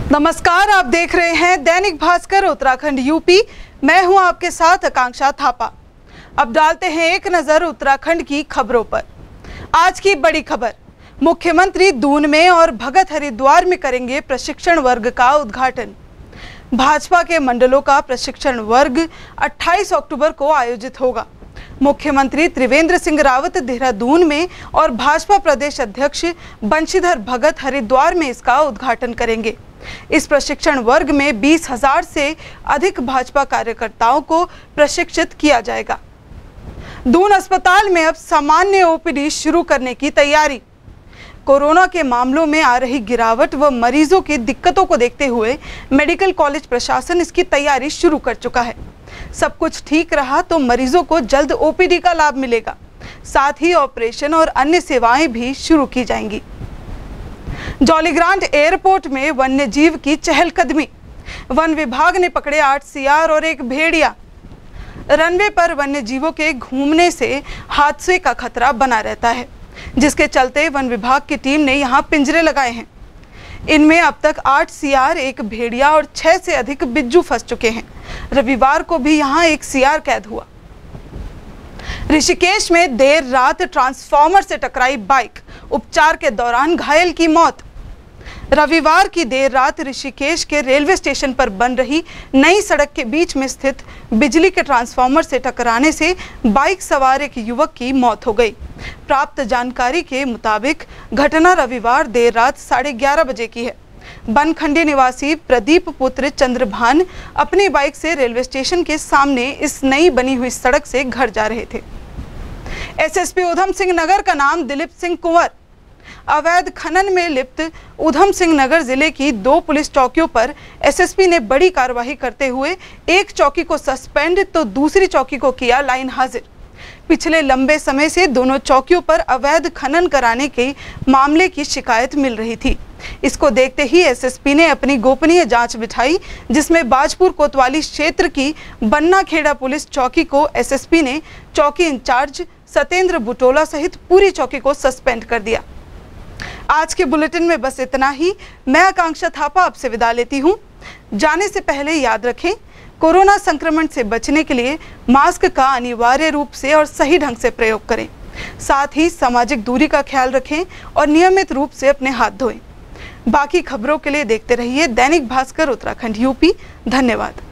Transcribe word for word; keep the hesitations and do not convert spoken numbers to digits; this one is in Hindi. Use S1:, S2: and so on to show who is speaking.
S1: नमस्कार, आप देख रहे हैं दैनिक भास्कर उत्तराखंड यूपी। मैं हूं आपके साथ आकांक्षा थापा। अब डालते हैं एक नजर उत्तराखंड की खबरों पर। आज की बड़ी खबर, मुख्यमंत्री दून में और भगत हरिद्वार में करेंगे प्रशिक्षण वर्ग का उद्घाटन। भाजपा के मंडलों का प्रशिक्षण वर्ग अट्ठाईस अक्टूबर को आयोजित होगा। मुख्यमंत्री त्रिवेंद्र सिंह रावत देहरादून में और भाजपा प्रदेश अध्यक्ष बंशीधर भगत हरिद्वार में इसका उद्घाटन करेंगे। इस प्रशिक्षण वर्ग में बीस हजार से अधिक भाजपा कार्यकर्ताओं को प्रशिक्षित किया जाएगा। दून अस्पताल में अब सामान्य ओपीडी शुरू करने की तैयारी। कोरोना के मामलों में आ रही गिरावट व मरीजों की दिक्कतों को देखते हुए मेडिकल कॉलेज प्रशासन इसकी तैयारी शुरू कर चुका है। सब कुछ ठीक रहा तो मरीजों को जल्द ओपीडी का लाभ मिलेगा। साथ ही ऑपरेशन और अन्य सेवाएं भी शुरू की जाएंगी। जॉलीग्रांट एयरपोर्ट में वन्य जीव की चहलकदमी। वन विभाग ने पकड़े आठ सियार और एक भेड़िया। रनवे पर वन्य जीवों के घूमने से हादसे का खतरा बना रहता है, जिसके चलते वन विभाग की टीम ने यहां पिंजरे लगाए हैं। इनमें अब तक आठ सियार, एक भेड़िया और छह से अधिक बिज्जू फंस चुके हैं। रविवार को भी यहां एक सियार कैद हुआ। ऋषिकेश में देर रात ट्रांसफार्मर से टकराई बाइक, उपचार के दौरान घायल की मौत। रविवार की देर रात ऋषिकेश के रेलवे स्टेशन पर बन रही नई सड़क के बीच में स्थित बिजली के ट्रांसफार्मर से टकराने से बाइक सवार एक युवक की मौत हो गई। प्राप्त जानकारी के मुताबिक घटना रविवार देर रात साढ़े ग्यारह बजे की है। बनखंडी निवासी प्रदीप पुत्र चंद्रभान अपनी बाइक से रेलवे स्टेशन के सामने इस नई बनी हुई सड़क से घर जा रहे थे। एसएसपी उधम सिंह नगर का नाम दिलीप सिंह कुंवर। अवैध खनन में लिप्त उधम सिंह नगर जिले की दो पुलिस चौकियों पर एसएसपी ने बड़ी कार्रवाई करते हुए एक चौकी को सस्पेंड तो दूसरी चौकी को किया लाइन हाजिर। पिछले लंबे समय से दोनों चौकियों पर अवैध खनन कराने के मामले की शिकायत मिल रही थी। इसको देखते ही एसएसपी ने अपनी गोपनीय जांच बिठाई, जिसमें बाजपुर कोतवाली क्षेत्र की बन्ना खेड़ा पुलिस चौकी को एसएसपी ने चौकी इंचार्ज सतेंद्र बुटोला सहित पूरी चौकी को सस्पेंड कर दिया। आज के बुलेटिन में बस इतना ही। मैं आकांक्षा थापा आपसे विदा लेती हूँ। जाने से पहले याद रखें, कोरोना संक्रमण से बचने के लिए मास्क का अनिवार्य रूप से और सही ढंग से प्रयोग करें। साथ ही सामाजिक दूरी का ख्याल रखें और नियमित रूप से अपने हाथ धोएं। बाकी खबरों के लिए देखते रहिए दैनिक भास्कर उत्तराखंड यूपी। धन्यवाद।